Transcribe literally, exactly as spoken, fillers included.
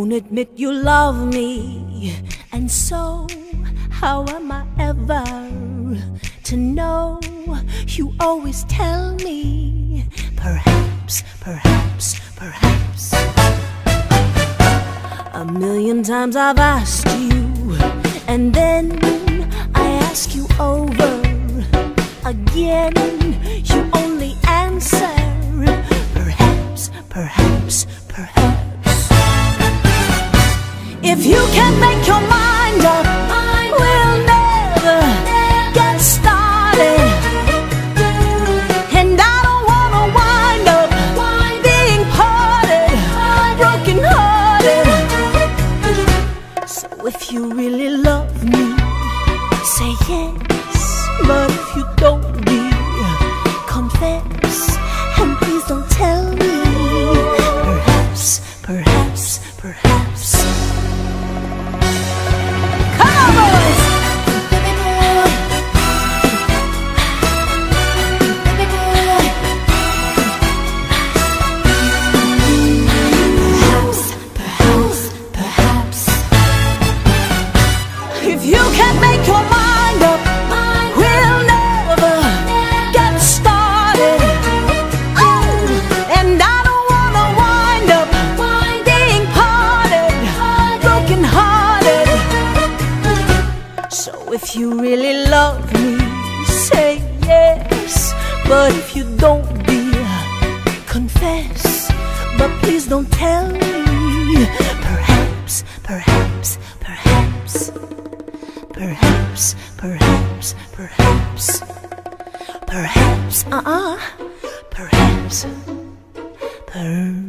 won't admit you love me, and so how am I ever to know? You always tell me, perhaps, perhaps, perhaps. A million times I've asked you, and then I ask you over again. You only answer, perhaps, perhaps, perhaps. If you can't make your mind up, we'll never get started. And I don't wanna wind up being parted, broken hearted. So if you really love me, say yes. But if you don't, be confess, and please don't tell me, perhaps, perhaps, perhaps. Come on, boys! Perhaps, perhaps, perhaps. If you can't make your mind up, we'll never get started. Oh, and I don't wanna wind up being parted, broken hearted. So if you really love me, say yes. But if you don't, be confess. But please don't tell me, perhaps, perhaps, perhaps. Perhaps, perhaps, perhaps. Perhaps, uh-uh. Perhaps, perhaps.